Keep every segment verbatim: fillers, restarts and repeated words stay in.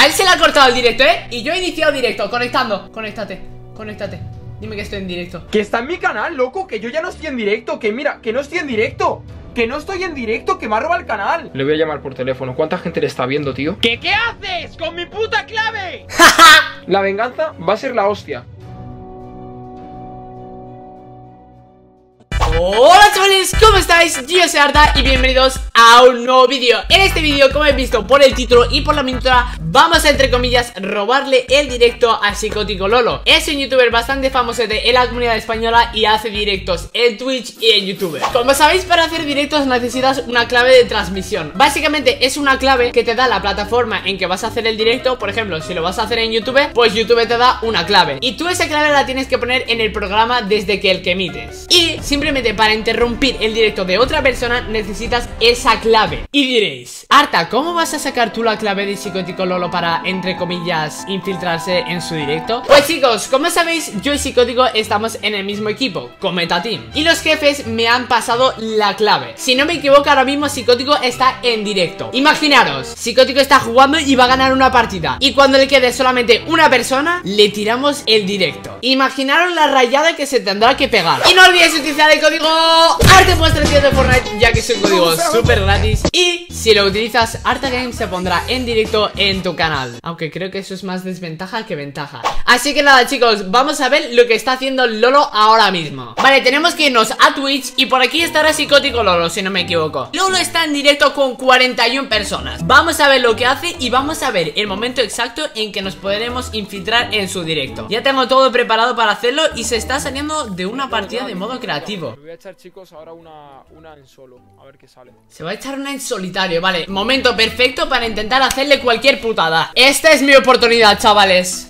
A él se le ha cortado el directo, ¿eh? Y yo he iniciado directo, conectando. Conéctate, conéctate. Dime que estoy en directo. Que está en mi canal, loco, que yo ya no estoy en directo. Que mira, que no estoy en directo. Que no estoy en directo, que me ha robado el canal. Le voy a llamar por teléfono. ¿Cuánta gente le está viendo, tío? ¿Qué qué haces con mi puta clave? La venganza va a ser la hostia. Hola chavales, ¿cómo estáis? Yo soy Arta y bienvenidos a un nuevo vídeo. En este vídeo, como habéis visto por el título y por la miniatura, vamos a, entre comillas, robarle el directo a Psicótico Lolo. Es un youtuber bastante famoso en la comunidad española y hace directos en Twitch y en YouTube. Como sabéis, para hacer directos necesitas una clave de transmisión. Básicamente es una clave que te da la plataforma en que vas a hacer el directo. Por ejemplo, si lo vas a hacer en YouTube, pues YouTube te da una clave y tú esa clave la tienes que poner en el programa desde que el que emites. Y simplemente para interrumpir el directo de otra persona necesitas esa clave. Y diréis, Arta, ¿cómo vas a sacar tú la clave de Psicótico Lolo para, entre comillas, infiltrarse en su directo? Pues chicos, como sabéis, yo y Psicótico estamos en el mismo equipo, Cometa Team, y los jefes me han pasado la clave. Si no me equivoco, ahora mismo Psicótico está en directo. Imaginaros, Psicótico está jugando y va a ganar una partida, y cuando le quede solamente una persona, le tiramos el directo. Imaginaros la rayada que se tendrá que pegar. Y no olvides utilizar el código Arta vuestra tienda de Fortnite, ya que es un código súper gratis. Y si lo utilizas, Arta Games se pondrá en directo en tu canal, aunque creo que eso es más desventaja que ventaja. Así que nada chicos, vamos a ver lo que está haciendo Lolo ahora mismo. Vale, tenemos que irnos a Twitch y por aquí estará Psicótico Lolo, si no me equivoco. Lolo está en directo con cuarenta y una personas. Vamos a ver lo que hace y vamos a ver el momento exacto en que nos podremos infiltrar en su directo. Ya tengo todo preparado para hacerlo y se está saliendo de una partida de modo creativo. Me voy a echar, chicos, ahora una, una en solo. A ver qué sale. Se va a echar una en solitario, vale. Momento perfecto para intentar hacerle cualquier putada. Esta es mi oportunidad, chavales.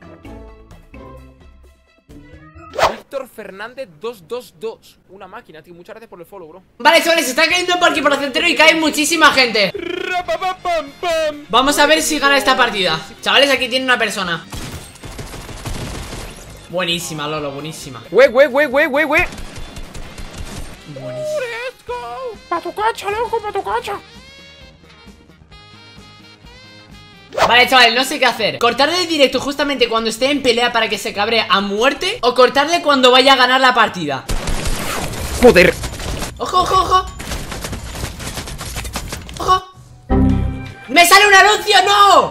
Víctor Fernández dos dos dos. Una máquina, tío. Muchas gracias por el follow, bro. Vale, chavales, se está cayendo por aquí por el centro y cae muchísima gente. Vamos a ver si gana esta partida. Chavales, aquí tiene una persona. Buenísima, Lolo, buenísima. Güey, güey, güey, güey, güey, güey. Buenísimo. Let's go. Pa' tu cacha, loco, pa' tu cacha. Vale, chavales, no sé qué hacer. Cortarle el directo justamente cuando esté en pelea para que se cabre a muerte, o cortarle cuando vaya a ganar la partida. Joder. Ojo, ojo, ojo. Ojo. ¡Me sale un anuncio! ¡No!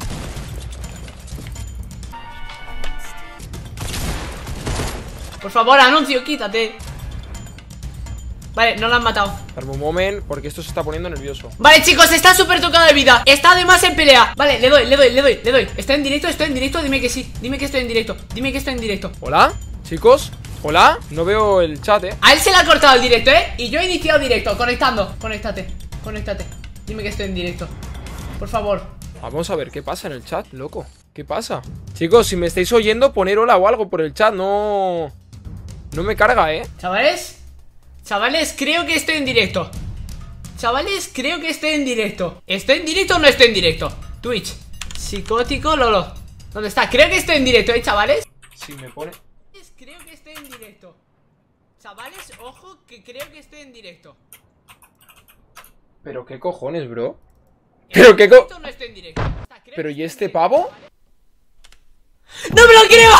Por favor, anuncio, quítate. Vale, no lo han matado. Darme un moment, porque esto se está poniendo nervioso. Vale, chicos, está súper tocado de vida. Está además en pelea. Vale, le doy, le doy, le doy, le doy. ¿Está en directo? ¿Estoy en directo? Dime que sí. Dime que estoy en directo. Dime que estoy en directo. ¿Hola? ¿Chicos? ¿Hola? No veo el chat, eh. A él se le ha cortado el directo, eh. Y yo he iniciado directo, conectando. Conéctate, conéctate. Dime que estoy en directo. Por favor. Vamos a ver qué pasa en el chat, loco. ¿Qué pasa? Chicos, si me estáis oyendo, poner hola o algo por el chat. No... No me carga, eh. Chavales Chavales, creo que estoy en directo. Chavales, creo que estoy en directo. ¿Estoy en directo o no estoy en directo? Twitch, Psicótico Lolo. ¿Dónde está? Creo que estoy en directo, ¿eh, chavales? Si me pone... Creo que estoy en directo. Chavales, ojo, que creo que estoy en directo. ¿Pero qué cojones, bro? ¿Pero qué co... no estoy en directo. ¿Pero y este pavo? ¡No me lo creo!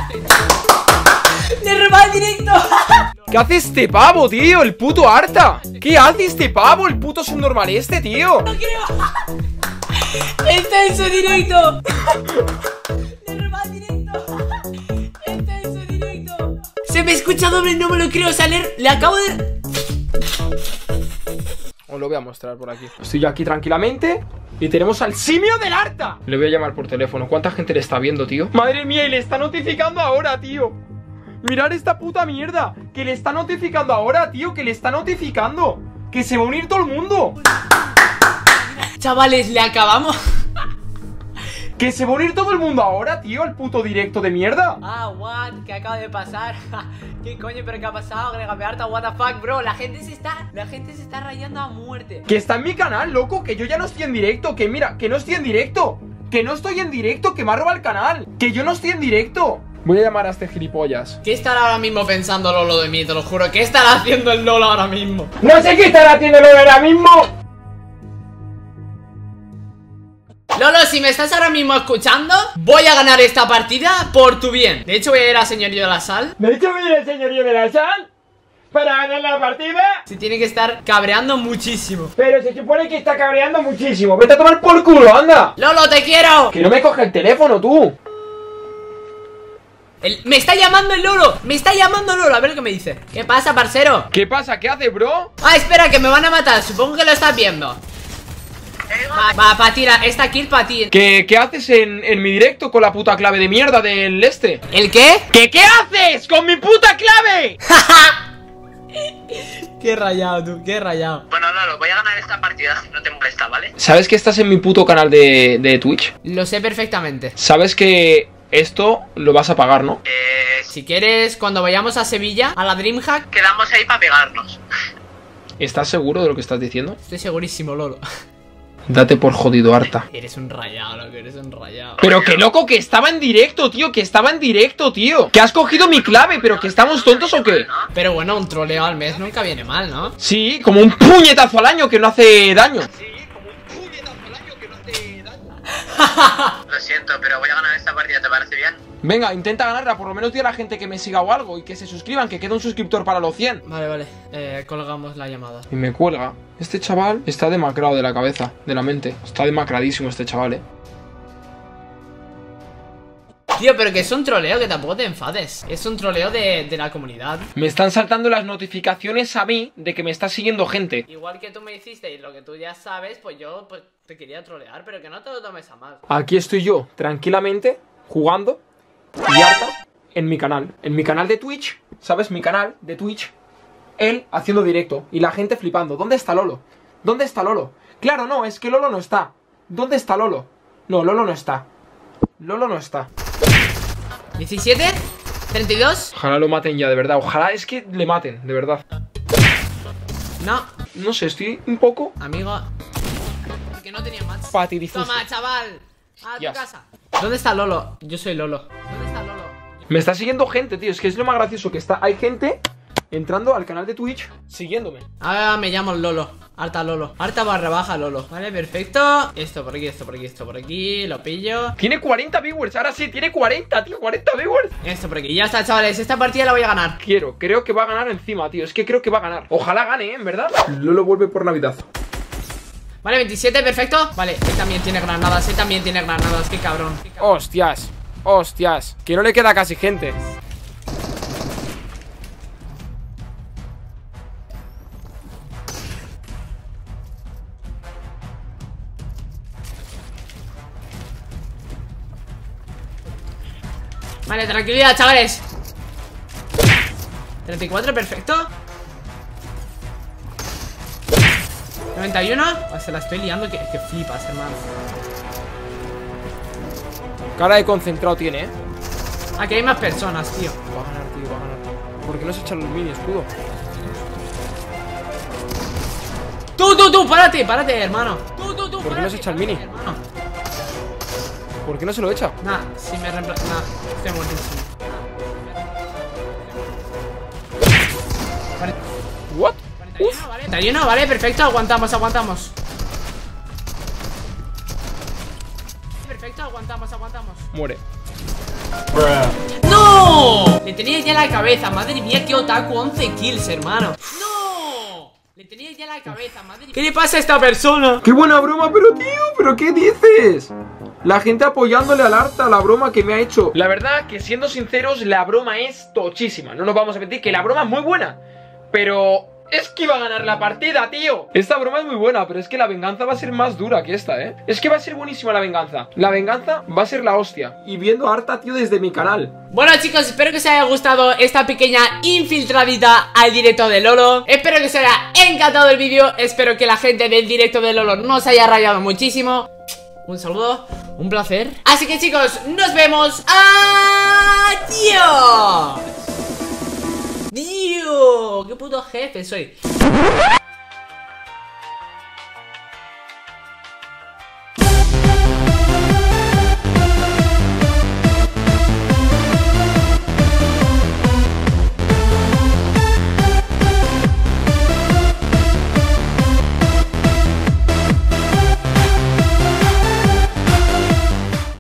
¡Le robé el directo! ¿Qué hace este pavo, tío? El puto Arta. ¿Qué hace este pavo? El puto subnormal este, tío. ¡No creo! ¡Está en su directo! ¡Le robé el directo! ¡Está en su directo! Se me escucha doble, no me lo creo. O sea, le, le acabo de... Os lo voy a mostrar por aquí. Estoy yo aquí tranquilamente y tenemos al simio del Arta. Le voy a llamar por teléfono. ¿Cuánta gente le está viendo, tío? Madre mía, y le está notificando ahora, tío. Mirad esta puta mierda. Que le está notificando ahora, tío. Que le está notificando. Que se va a unir todo el mundo. Chavales, le acabamos. Que se va a unir todo el mundo ahora, tío. El puto directo de mierda. Ah, what, ¿qué acaba de pasar? ¿Qué coño, pero qué ha pasado? Agrégame Arta, what the fuck, bro. La gente se está, la gente se está rayando a muerte. Que está en mi canal, loco. Que yo ya no estoy en directo. Que mira, que no estoy en directo. Que no estoy en directo, que me ha robado el canal. Que yo no estoy en directo. Voy a llamar a este gilipollas. ¿Qué estará ahora mismo pensando Lolo de mí? Te lo juro. ¿Qué estará haciendo el Lolo ahora mismo? No sé qué estará haciendo Lolo ahora mismo. Lolo, si me estás ahora mismo escuchando, voy a ganar esta partida por tu bien. De hecho voy a ir al señorío de la sal. ¿Me ha dicho voy a ir al señorío de la sal? ¿Para ganar la partida? Se tiene que estar cabreando muchísimo. Pero se supone que está cabreando muchísimo. Vete a tomar por culo, anda. Lolo, te quiero. Que no me coge el teléfono, tú. El, me está llamando el Lolo. Me está llamando el Lolo, a ver qué me dice. ¿Qué pasa, parcero? ¿Qué pasa? ¿Qué hace, bro? Ah, espera, que me van a matar. Supongo que lo estás viendo. Va, va, pa' ti, esta kill pa' ti. ¿Qué, qué haces en, en mi directo con la puta clave de mierda del este? ¿El qué? ¿Qué qué haces con mi puta clave? Qué rayado, tú, qué rayado. Bueno, Lolo, voy a ganar esta partida, no te molesta, ¿vale? ¿Sabes que estás en mi puto canal de, de Twitch? Lo sé perfectamente. ¿Sabes que esto lo vas a pagar, no? Eh... Si quieres, cuando vayamos a Sevilla, a la Dreamhack, Quedamos ahí para pegarnos. ¿Estás seguro de lo que estás diciendo? estoy segurísimo, Lolo. Date por jodido, Arta. Eres un rayado, loco, eres un rayado. Pero que loco, que estaba en directo, tío, que estaba en directo, tío. Que has cogido mi clave, pero que estamos tontos o qué. Pero bueno, un troleo al mes nunca viene mal, ¿no? Sí, como un puñetazo al año que no hace daño. Sí, como un puñetazo al año que no hace daño. Lo siento, pero voy a ganar esta partida, ¿te parece bien? Venga, intenta ganarla, por lo menos di a la gente que me siga o algo y que se suscriban, que quede un suscriptor para los cien. Vale, vale, eh, colgamos la llamada. Y me cuelga. Este chaval está demacrado de la cabeza, de la mente. Está demacradísimo este chaval, eh. Tío, pero que es un troleo, que tampoco te enfades. Es un troleo de, de la comunidad. Me están saltando las notificaciones a mí de que me está siguiendo gente. Igual que tú me hiciste y lo que tú ya sabes, pues yo pues, te quería trolear, pero que no te lo tomes a mal. Aquí estoy yo, tranquilamente, jugando y harta en mi canal. En mi canal de Twitch, ¿sabes? Mi canal de Twitch. Él haciendo directo y la gente flipando. ¿Dónde está Lolo? ¿Dónde está Lolo? Claro, no, es que Lolo no está. ¿Dónde está Lolo? No, Lolo no está. Lolo no está. ¿diecisiete? ¿treinta y dos? Ojalá lo maten ya, de verdad. Ojalá es que le maten, de verdad. No. No sé, estoy un poco... Amigo. Que no tenía más. Patidifuso. Toma, chaval. A tu Yes. casa. ¿Dónde está Lolo? Yo soy Lolo. ¿Dónde está Lolo? Me está siguiendo gente, tío. Es que es lo más gracioso que está. Hay gente entrando al canal de Twitch siguiéndome. Ahora me llamo Lolo. Harta Lolo. Harta barra baja Lolo. Vale, perfecto. Esto por aquí, esto por aquí, esto por aquí. Lo pillo. Tiene cuarenta viewers. Ahora sí, tiene cuarenta, tío. cuarenta viewers. Esto por aquí. Ya está, chavales. Esta partida la voy a ganar. Quiero, creo que va a ganar encima, tío. Es que creo que va a ganar. Ojalá gane, ¿eh? En verdad. Lolo vuelve por Navidad. Vale, veintisiete, perfecto. Vale, él también tiene granadas. Él también tiene granadas. Qué cabrón. Qué cabrón. Hostias. Hostias. Que no le queda casi gente. Vale, tranquilidad, chavales. treinta y cuatro, perfecto. noventa y uno. Oh, se la estoy liando, que, que flipas, hermano. Cara de concentrado tiene, eh. Aquí hay más personas, tío. Va a ganar, tío, va a ganar. ¿Por qué no se echan los mini escudo? Tú, tú, tú, párate, párate, hermano. Tú, tú, tú, ¿Por qué no se echa el mini? hermano. ¿Por qué no se lo echa? Nah, si me reemplaza. Nah, estoy muertísimo. Vale. ¿What? cuarenta y uno, vale. cuarenta y uno, vale, perfecto, aguantamos, aguantamos. Perfecto, aguantamos, aguantamos. Muere. ¡No! Le tenía ya la cabeza, madre mía, qué otaku, once kills, hermano. ¡No! Le tenía ya la cabeza, madre mía. ¿Qué le pasa a esta persona? ¡Qué buena broma! Pero tío, ¿pero qué dices? La gente apoyándole al Arta la broma que me ha hecho. La verdad que siendo sinceros, la broma es tochísima. No nos vamos a mentir que la broma es muy buena. Pero es que iba a ganar la partida, tío. Esta broma es muy buena, pero es que la venganza va a ser más dura que esta, ¿eh? Es que va a ser buenísima la venganza. La venganza va a ser la hostia. Y viendo a Arta, tío, desde mi canal. Bueno, chicos, espero que os haya gustado esta pequeña infiltradita al directo de Lolo. Espero que os haya encantado el vídeo. Espero que la gente del directo de Lolo no se haya rayado muchísimo. Un saludo, un placer. Así que, chicos, nos vemos. ¡Adiós! ¡Dios! ¡Qué puto jefe soy!